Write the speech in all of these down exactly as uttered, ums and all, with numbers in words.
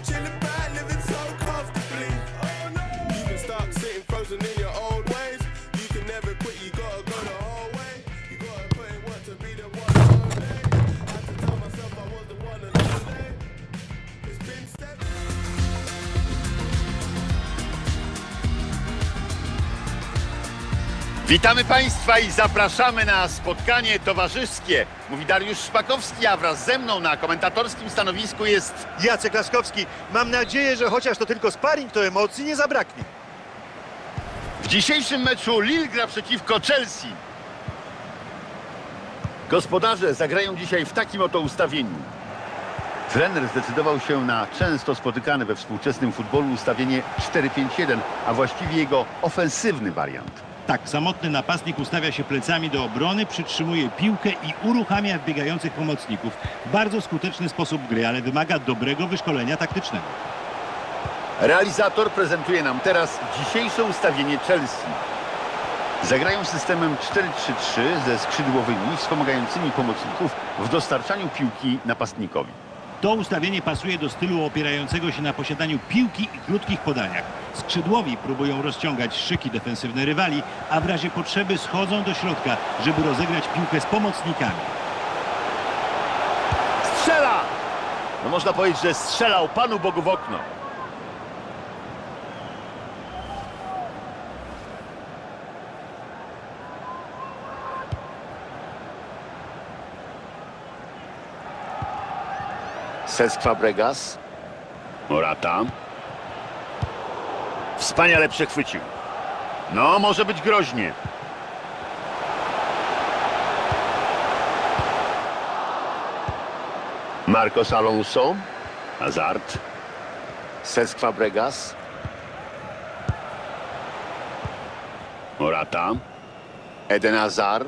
chilling back, living so comfortably. Oh no. You can stop sitting frozen in your old ways. You can never quit, you gotta go the whole way. You gotta put in work to be the one all day. I had to tell myself I was the one another day. It's been seven. Witamy Państwa i zapraszamy na spotkanie towarzyskie. Mówi Dariusz Szpakowski, a wraz ze mną na komentatorskim stanowisku jest Jacek Laskowski. Mam nadzieję, że chociaż to tylko sparring, to emocji nie zabraknie. w dzisiejszym meczu Lille gra przeciwko Chelsea. Gospodarze zagrają dzisiaj w takim oto ustawieniu. Trener zdecydował się na często spotykane we współczesnym futbolu ustawienie cztery pięć jeden, a właściwie jego ofensywny wariant. Tak, samotny napastnik ustawia się plecami do obrony, przytrzymuje piłkę i uruchamia wbiegających pomocników. Bardzo skuteczny sposób gry, ale wymaga dobrego wyszkolenia taktycznego. Realizator prezentuje nam teraz dzisiejsze ustawienie Chelsea. Zagrają systemem cztery trzy trzy ze skrzydłowymi wspomagającymi pomocników w dostarczaniu piłki napastnikowi. To ustawienie pasuje do stylu opierającego się na posiadaniu piłki i krótkich podaniach. Skrzydłowi próbują rozciągać szyki defensywne rywali, a w razie potrzeby schodzą do środka, żeby rozegrać piłkę z pomocnikami. Strzela! No można powiedzieć, że strzelał Panu Bogu w okno. Cesc Fabregas. Morata. Wspaniale przechwycił. No, może być groźnie. Marcos Alonso. Hazard. Cesc Fabregas. Morata. Eden Hazard.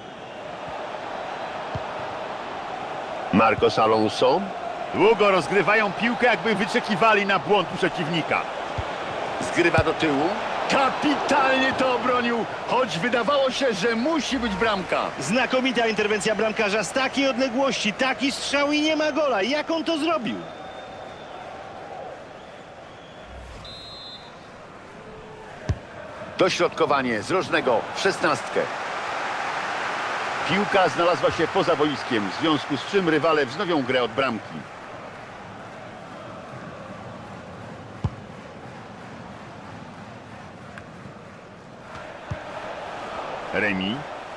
Marcos Alonso. Długo rozgrywają piłkę, jakby wyczekiwali na błąd przeciwnika. Zgrywa do tyłu. Kapitalnie to obronił, choć wydawało się, że musi być bramka. Znakomita interwencja bramkarza z takiej odległości, taki strzał i nie ma gola. Jak on to zrobił? Dośrodkowanie z rożnego w szesnastkę. Piłka znalazła się poza boiskiem, w związku z czym rywale wznowią grę od bramki. Remi.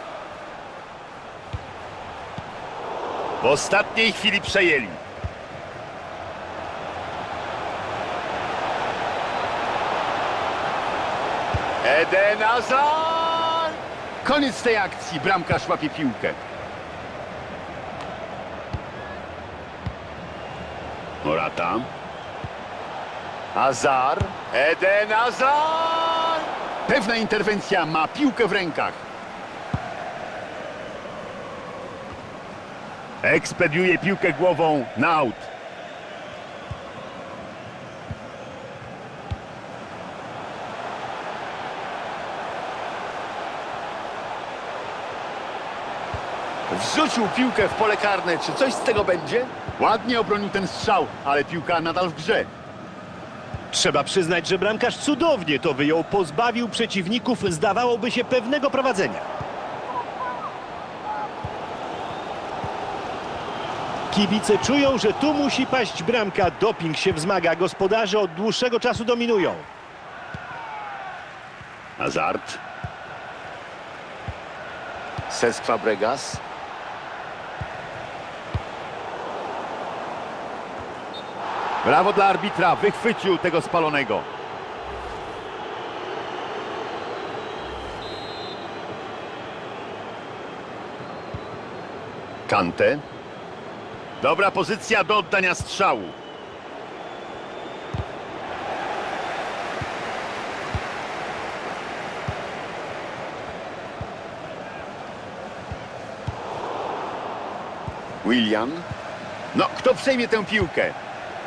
W ostatniej chwili przejęli. Eden Hazard! Koniec tej akcji. Bramkarz łapie piłkę. Morata. Hazard. Eden Hazard! Pewna interwencja, ma piłkę w rękach. Ekspediuje piłkę głową na aut. Wrzucił piłkę w pole karne. Czy coś z tego będzie? Ładnie obronił ten strzał, ale piłka nadal w grze. Trzeba przyznać, że bramkarz cudownie to wyjął, pozbawił przeciwników, zdawałoby się, pewnego prowadzenia. Kibice czują, że tu musi paść bramka. Doping się wzmaga. Gospodarze od dłuższego czasu dominują. Hazard. Cesc Fabregas. Brawo dla arbitra, wychwycił tego spalonego. Kante. Dobra pozycja do oddania strzału. Willian. No, kto przejmie tę piłkę?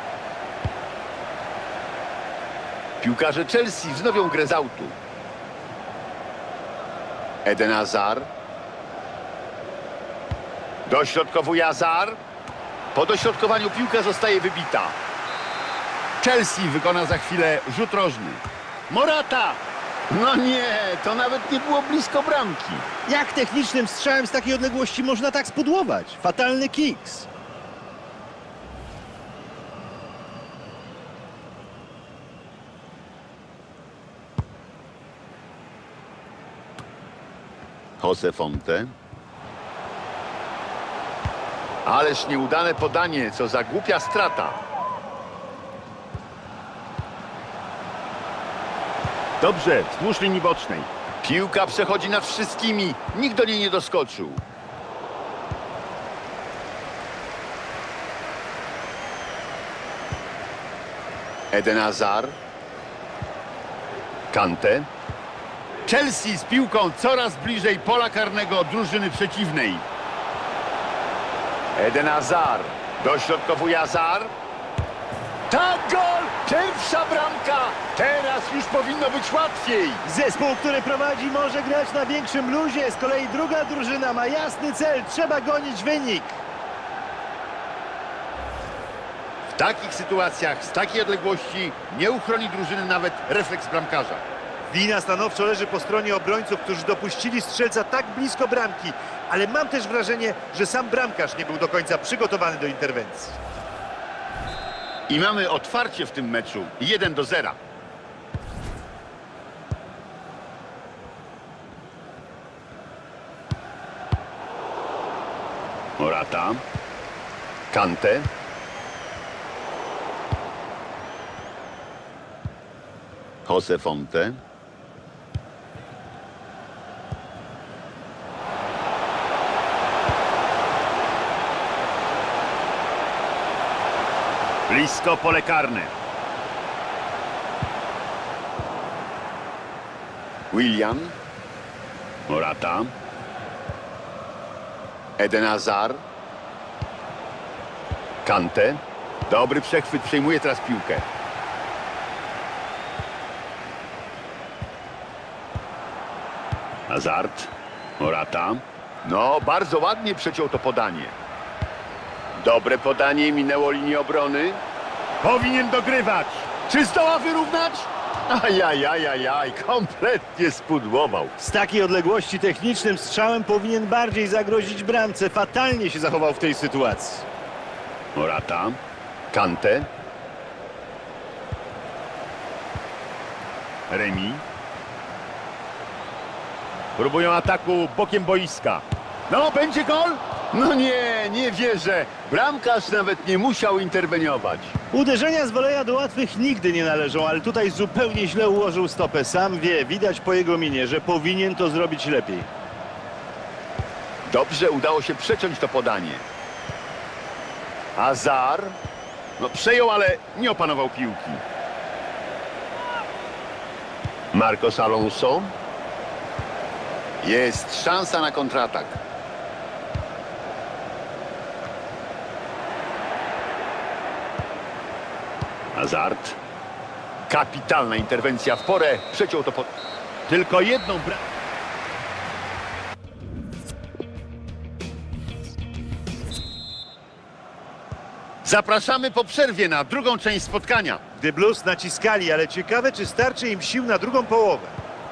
Piłkarze Chelsea wznowią grę z autu. Eden Hazard. Dośrodkowuje Hazard. Po dośrodkowaniu piłka zostaje wybita. Chelsea wykona za chwilę rzut rożny. Morata! No nie, to nawet nie było blisko bramki. Jak technicznym strzałem z takiej odległości można tak spudłować? Fatalny kiks. Jose Fonte. Ależ nieudane podanie, co za głupia strata. Dobrze, wzdłuż linii bocznej. Piłka przechodzi nad wszystkimi. Nikt do niej nie doskoczył. Eden Hazard. Kante. Chelsea z piłką coraz bliżej pola karnego drużyny przeciwnej. Eden Hazard. Dośrodkowuje Hazard. Tak, gol! Pierwsza bramka! Teraz już powinno być łatwiej. Zespół, który prowadzi, może grać na większym luzie. Z kolei druga drużyna ma jasny cel. Trzeba gonić wynik. W takich sytuacjach, z takiej odległości nie uchroni drużyny nawet refleks bramkarza. Wina stanowczo leży po stronie obrońców, którzy dopuścili strzelca tak blisko bramki. Ale mam też wrażenie, że sam bramkarz nie był do końca przygotowany do interwencji. I mamy otwarcie w tym meczu. jeden do zera. Morata. Kante. Jose Fonte. Blisko pole karne. Willian. Morata. Eden Hazard. Kante. Dobry przechwyt, przejmuje teraz piłkę. Hazard. Morata. No, bardzo ładnie przeciął to podanie. Dobre podanie, minęło linię obrony. Powinien dogrywać. Czy zdoła wyrównać? Ajajajajaj, kompletnie spudłował. Z takiej odległości technicznym strzałem powinien bardziej zagrozić bramce. Fatalnie się zachował w tej sytuacji. Morata. Kante. Remi. Próbują ataku bokiem boiska. No, będzie gol? No nie, nie wierzę. Bramkarz nawet nie musiał interweniować. Uderzenia z woleja do łatwych nigdy nie należą, ale tutaj zupełnie źle ułożył stopę. Sam wie, widać po jego minie, że powinien to zrobić lepiej. Dobrze udało się przeciąć to podanie. Hazard. No przejął, ale nie opanował piłki. Marcos Alonso. Jest szansa na kontratak. Hazard. Kapitalna interwencja w porę. Przeciął to pod... Tylko jedną bramkę. Zapraszamy po przerwie na drugą część spotkania. Gdy Blues naciskali, ale ciekawe, czy starczy im sił na drugą połowę.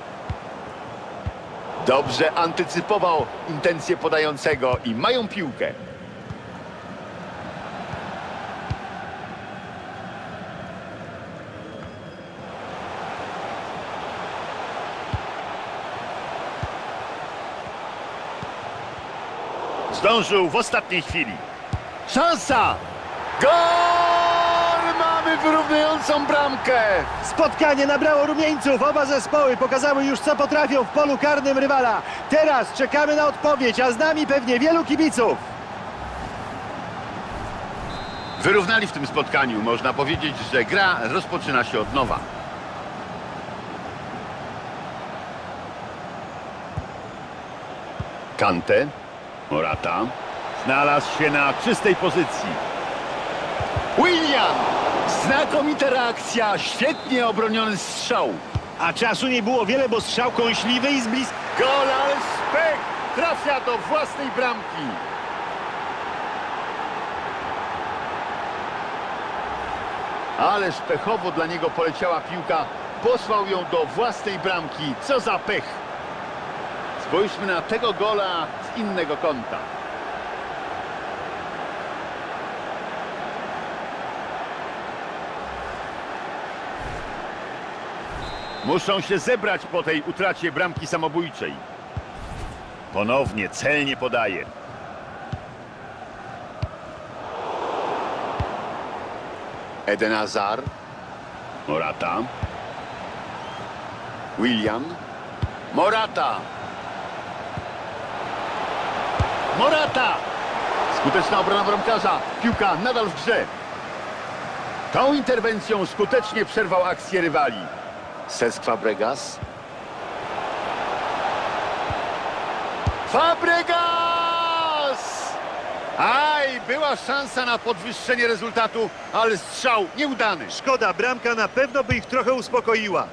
Dobrze antycypował intencje podającego i mają piłkę. Zdążył w ostatniej chwili. Szansa! Gol! Mamy wyrównującą bramkę! Spotkanie nabrało rumieńców. Oba zespoły pokazały już, co potrafią w polu karnym rywala. Teraz czekamy na odpowiedź, a z nami pewnie wielu kibiców. Wyrównali w tym spotkaniu. Można powiedzieć, że gra rozpoczyna się od nowa. Kante. Morata. Znalazł się na czystej pozycji. Willian! Znakomita reakcja. Świetnie obroniony strzał. A czasu nie było wiele, bo strzał kąśliwy i z bliska. Gol, ale szpech! Trafia do własnej bramki. Ależ pechowo dla niego poleciała piłka. Posłał ją do własnej bramki. Co za pech! Spójrzmy na tego gola z innego kąta. Muszą się zebrać po tej utracie bramki samobójczej. Ponownie celnie podaje. Eden Hazard. Morata. Willian. Morata. Morata! Skuteczna obrona bramkarza. Piłka nadal w grze. Tą interwencją skutecznie przerwał akcję rywali. Cesc Fabregas. Fabregas! Aj, była szansa na podwyższenie rezultatu, ale strzał nieudany. Szkoda, bramka na pewno by ich trochę uspokoiła.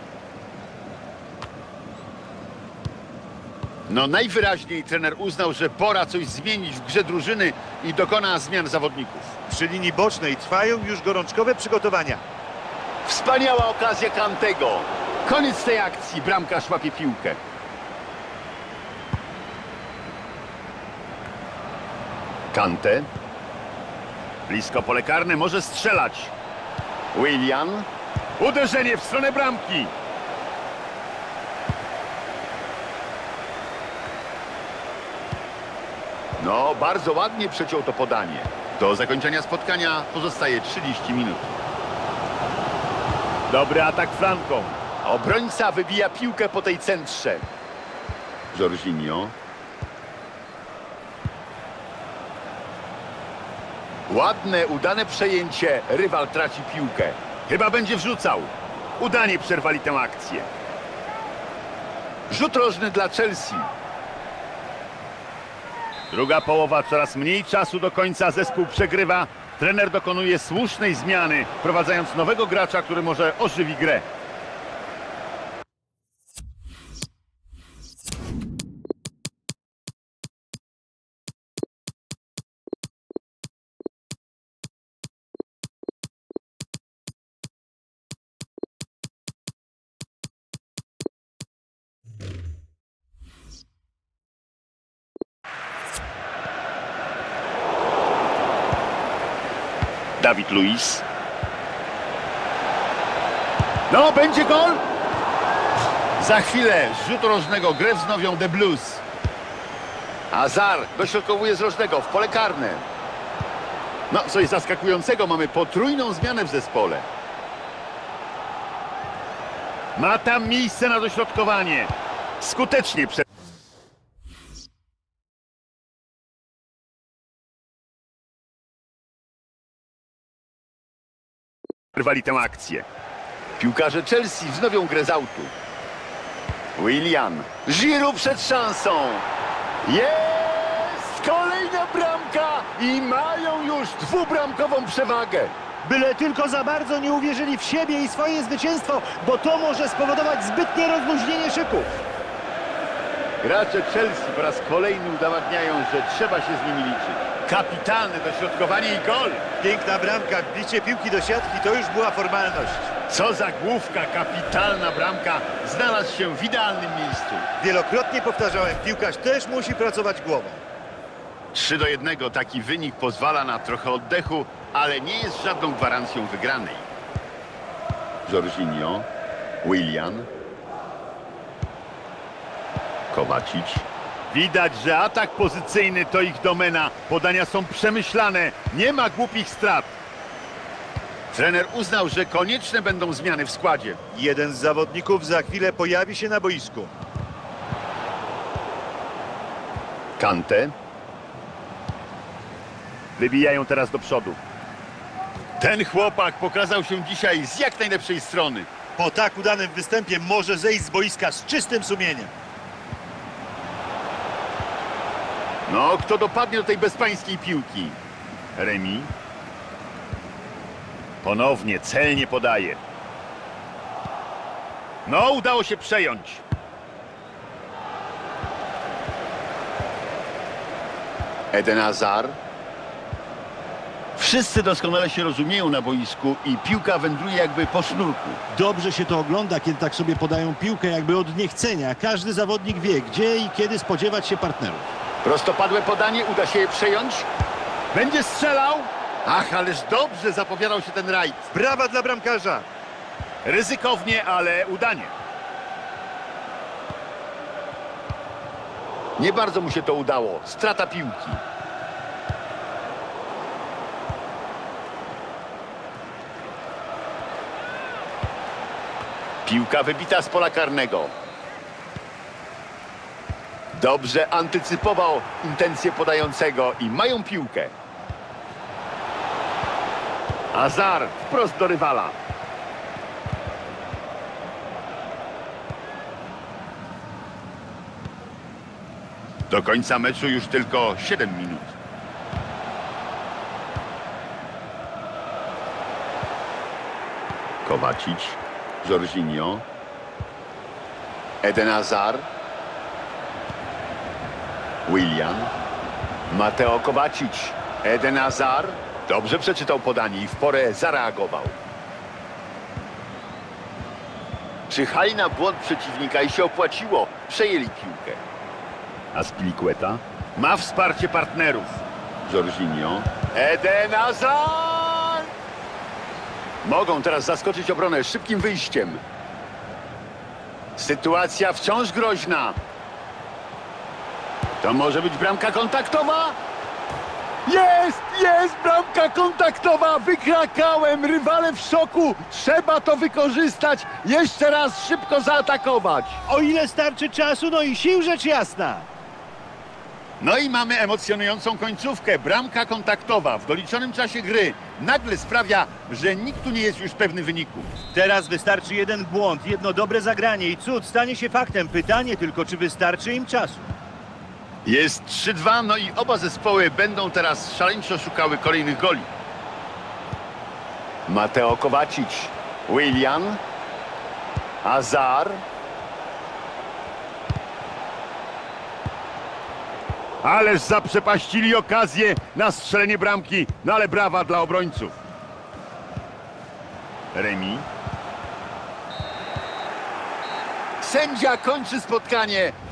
No najwyraźniej trener uznał, że pora coś zmienić w grze drużyny i dokona zmian zawodników. Przy linii bocznej trwają już gorączkowe przygotowania. Wspaniała okazja Kantego. Koniec tej akcji, bramkarz łapie piłkę. Kante. Blisko pole karne, może strzelać. Willian. Uderzenie w stronę bramki. No, bardzo ładnie przeciął to podanie. Do zakończenia spotkania pozostaje trzydzieści minut. Dobry atak flanką. Obrońca wybija piłkę po tej centrze. Jorginho. Ładne, udane przejęcie. Rywal traci piłkę. Chyba będzie wrzucał. Udanie przerwali tę akcję. Rzut rożny dla Chelsea. Druga połowa, coraz mniej czasu do końca, zespół przegrywa. Trener dokonuje słusznej zmiany, wprowadzając nowego gracza, który może ożywi grę. Dawid Luiz. No, będzie gol! Za chwilę z rzutu rożnego grę wznowią The Blues. Hazard dośrodkowuje z rożnego w pole karne. No, coś zaskakującego, mamy potrójną zmianę w zespole. Ma tam miejsce na dośrodkowanie. Skutecznie przed... Rwali tę akcję. Piłkarze Chelsea wznowią grę z autu. Willian. Giroud przed szansą. Jest! Kolejna bramka i mają już dwubramkową przewagę. Byle tylko za bardzo nie uwierzyli w siebie i swoje zwycięstwo, bo to może spowodować zbytnie rozluźnienie szyków. Gracze Chelsea po raz kolejny udowadniają, że trzeba się z nimi liczyć. Kapitalne dośrodkowanie i gol. Piękna bramka, wbicie piłki do siatki to już była formalność. Co za główka, kapitalna bramka. Znalazł się w idealnym miejscu. Wielokrotnie powtarzałem, piłkarz też musi pracować głową. trzy do jednego, taki wynik pozwala na trochę oddechu, ale nie jest żadną gwarancją wygranej. Jorginho. Willian. Kovacic. Widać, że atak pozycyjny to ich domena. Podania są przemyślane. Nie ma głupich strat. Trener uznał, że konieczne będą zmiany w składzie. Jeden z zawodników za chwilę pojawi się na boisku. Kante. Wybijają teraz do przodu. Ten chłopak pokazał się dzisiaj z jak najlepszej strony. Po tak udanym występie może zejść z boiska z czystym sumieniem. No, kto dopadnie do tej bezpańskiej piłki? Remi. Ponownie celnie podaje. No, udało się przejąć. Eden Hazard. W Wszyscy doskonale się rozumieją na boisku i piłka wędruje jakby po sznurku. Dobrze się to ogląda, kiedy tak sobie podają piłkę jakby od niechcenia. Każdy zawodnik wie, gdzie i kiedy spodziewać się partnerów. Prostopadłe podanie, uda się je przejąć. Będzie strzelał. Ach, ależ dobrze zapowiadał się ten rajd. Brawa dla bramkarza. Ryzykownie, ale udanie. Nie bardzo mu się to udało. Strata piłki. Piłka wybita z pola karnego. Dobrze antycypował intencje podającego i mają piłkę. Hazard wprost do rywala. Do końca meczu już tylko siedem minut. Kovacic, Jorginho, Eden Hazard, Willian, Mateo Kovacic, Eden Hazard. Dobrze przeczytał podanie i w porę zareagował. Czyhali na błąd przeciwnika i się opłaciło. Przejęli piłkę. Azpilicueta ma wsparcie partnerów. Jorginho, Eden Hazard! Mogą teraz zaskoczyć obronę szybkim wyjściem. Sytuacja wciąż groźna. To może być bramka kontaktowa? Jest, jest bramka kontaktowa, wykrakałem, rywale w szoku, trzeba to wykorzystać, jeszcze raz szybko zaatakować. O ile starczy czasu, no i sił rzecz jasna. No i mamy emocjonującą końcówkę, bramka kontaktowa w doliczonym czasie gry nagle sprawia, że nikt tu nie jest już pewny wyniku. Teraz wystarczy jeden błąd, jedno dobre zagranie i cud stanie się faktem. Pytanie tylko, czy wystarczy im czasu. Jest trzy dwa, no i oba zespoły będą teraz szaleńczo szukały kolejnych goli. Mateo Kovacic, Willian, Hazard. Ależ zaprzepaścili okazję na strzelenie bramki, no ale brawa dla obrońców. Remi. Sędzia kończy spotkanie.